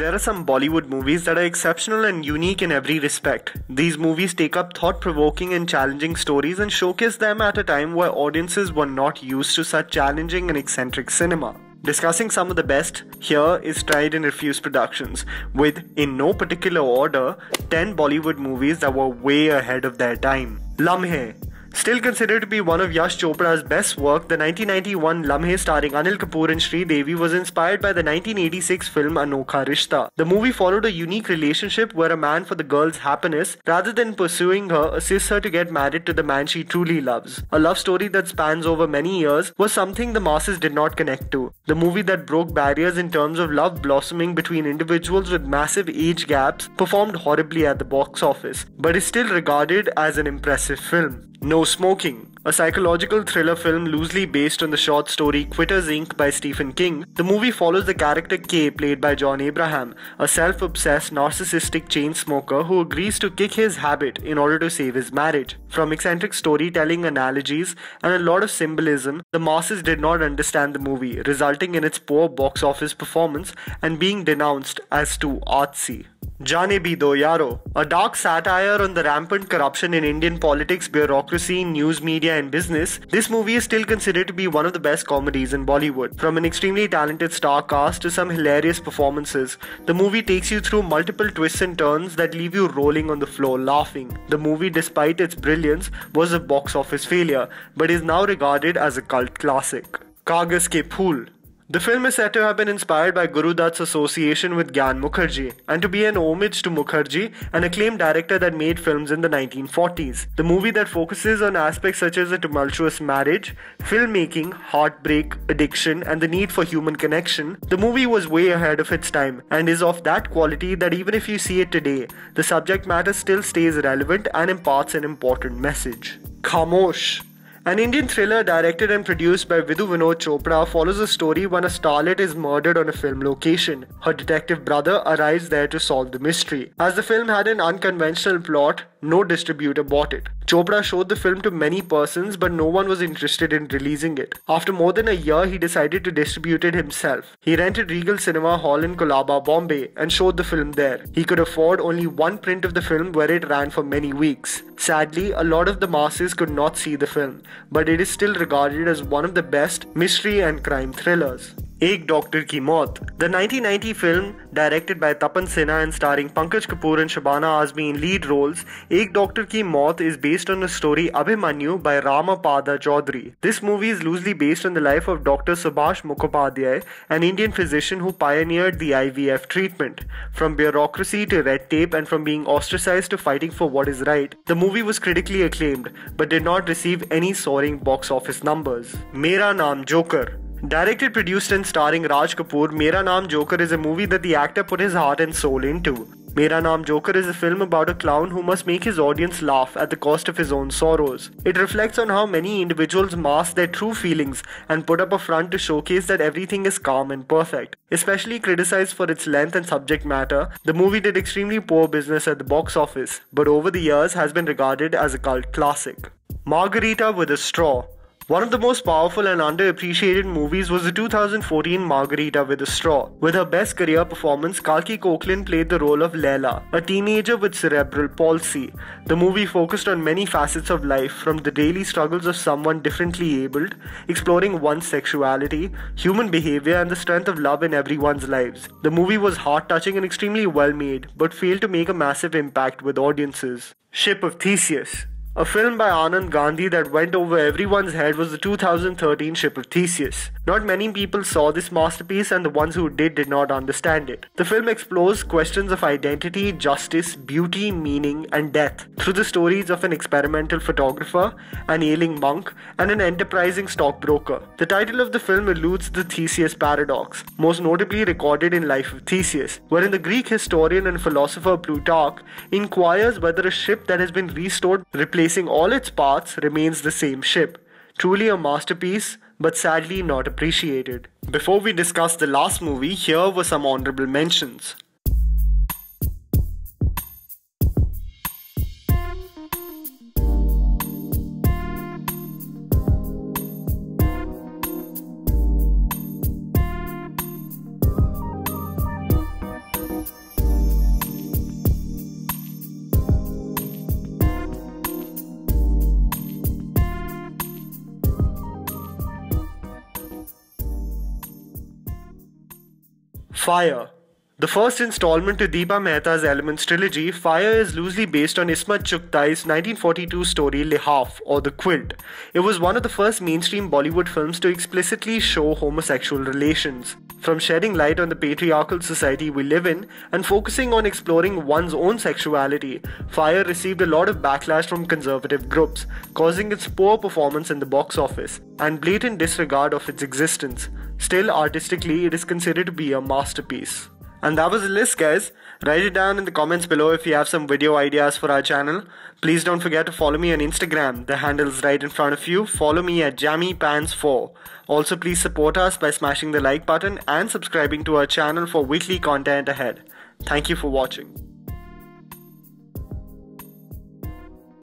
There are some Bollywood movies that are exceptional and unique in every respect. These movies take up thought-provoking and challenging stories and showcase them at a time where audiences were not used to such challenging and eccentric cinema. Discussing some of the best, here is Tried and Refused Productions, with, in no particular order, 10 Bollywood movies that were way ahead of their time. Lamhe. Still considered to be one of Yash Chopra's best work, the 1991 Lamhe starring Anil Kapoor and Sridevi was inspired by the 1986 film Anokha Rishta. The movie followed a unique relationship where a man, for the girl's happiness, rather than pursuing her, assists her to get married to the man she truly loves. A love story that spans over many years was something the masses did not connect to. The movie that broke barriers in terms of love blossoming between individuals with massive age gaps performed horribly at the box office, but is still regarded as an impressive film. No Smoking, a psychological thriller film loosely based on the short story Quitters Inc. by Stephen King. The movie follows the character K, played by John Abraham, a self-obsessed narcissistic chain smoker who agrees to kick his habit in order to save his marriage. From eccentric storytelling, analogies, and a lot of symbolism, the masses did not understand the movie, resulting in its poor box office performance and being denounced as too artsy. Jaane Bhi Do Yaro, a dark satire on the rampant corruption in Indian politics, bureaucracy, news media and business, this movie is still considered to be one of the best comedies in Bollywood. From an extremely talented star cast to some hilarious performances, the movie takes you through multiple twists and turns that leave you rolling on the floor laughing. The movie, despite its brilliance, was a box office failure, but is now regarded as a cult classic. Kaagaz Ke Phool. The film is said to have been inspired by Guru Dutt's association with Gyan Mukherjee and to be an homage to Mukherjee, an acclaimed director that made films in the 1940s. The movie that focuses on aspects such as a tumultuous marriage, filmmaking, heartbreak, addiction, and the need for human connection, the movie was way ahead of its time and is of that quality that even if you see it today, the subject matter still stays relevant and imparts an important message. Khamosh. An Indian thriller directed and produced by Vidhu Vinod Chopra follows a story when a starlet is murdered on a film location. Her detective brother arrives there to solve the mystery. As the film had an unconventional plot, no distributor bought it. Chopra showed the film to many persons, but no one was interested in releasing it. After more than a year, he decided to distribute it himself. He rented Regal Cinema Hall in Colaba, Bombay, and showed the film there. He could afford only one print of the film, where it ran for many weeks. Sadly, a lot of the masses could not see the film, but it is still regarded as one of the best mystery and crime thrillers. Ek Doctor Ki Maut. The 1990 film, directed by Tapan Sinha and starring Pankaj Kapoor and Shabana Azmi in lead roles, Ek Doctor Ki Maut is based on the story Abhimanyu by Ramapada Chaudhary. This movie is loosely based on the life of Dr. Subhash Mukhopadhyay, an Indian physician who pioneered the IVF treatment. From bureaucracy to red tape and from being ostracized to fighting for what is right, the movie was critically acclaimed but did not receive any soaring box office numbers. Mera Naam Joker. Directed, produced and starring Raj Kapoor, Mera Naam Joker is a movie that the actor put his heart and soul into. Mera Naam Joker is a film about a clown who must make his audience laugh at the cost of his own sorrows. It reflects on how many individuals mask their true feelings and put up a front to showcase that everything is calm and perfect. Especially criticized for its length and subject matter, the movie did extremely poor business at the box office, but over the years has been regarded as a cult classic. Margarita with a Straw. One of the most powerful and underappreciated movies was the 2014 Margarita with a Straw. With her best career performance, Kalki Koechlin played the role of Leila, a teenager with cerebral palsy. The movie focused on many facets of life, from the daily struggles of someone differently abled, exploring one's sexuality, human behavior, and the strength of love in everyone's lives. The movie was heart-touching and extremely well made, but failed to make a massive impact with audiences. Ship of Theseus. A film by Anand Gandhi that went over everyone's head was the 2013 Ship of Theseus. Not many people saw this masterpiece, and the ones who did not understand it. The film explores questions of identity, justice, beauty, meaning, and death through the stories of an experimental photographer, an ailing monk, and an enterprising stockbroker. The title of the film alludes to the Theseus paradox, most notably recorded in Life of Theseus, wherein the Greek historian and philosopher Plutarch inquires whether a ship that has been restored, replacing all its parts, remains the same ship. Truly a masterpiece, but sadly not appreciated. Before we discuss the last movie, here were some honorable mentions. Fire. The first installment to Deepa Mehta's Elements trilogy, Fire is loosely based on Ismat Chughtai's 1942 story Lihaf or The Quilt. It was one of the first mainstream Bollywood films to explicitly show homosexual relations. From shedding light on the patriarchal society we live in and focusing on exploring one's own sexuality, Fire received a lot of backlash from conservative groups, causing its poor performance in the box office and blatant disregard of its existence. Still, artistically, it is considered to be a masterpiece. And that was the list, guys. Write it down in the comments below if you have some video ideas for our channel. Please don't forget to follow me on Instagram. The handle is right in front of you. Follow me at JammyPants4. Also, please support us by smashing the like button and subscribing to our channel for weekly content ahead. Thank you for watching.